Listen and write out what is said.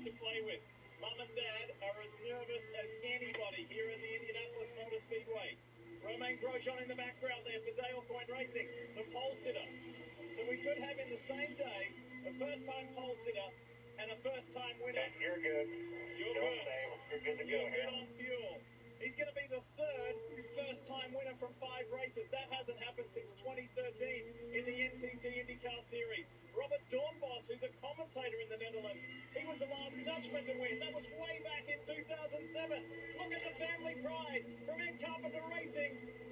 to play with. Mum and Dad are as nervous as anybody here in the Indianapolis Motor Speedway. Romain Grosjean in the background there for Dale Coyne Racing, the pole sitter. So we could have in the same day a first-time pole sitter and a first-time winner. You're good. You're Don't good. say you're good to go You're here. good on fuel. He's going to be the third first-time winner from 5 races. That hasn't happened since 2013 in the NTT IndyCar Series. Robert Doornbos, who's a commentator in the Netherlands, he was the last Dutchman to win. That was way back in 2007. Look at the family pride from Ed Carpenter Racing.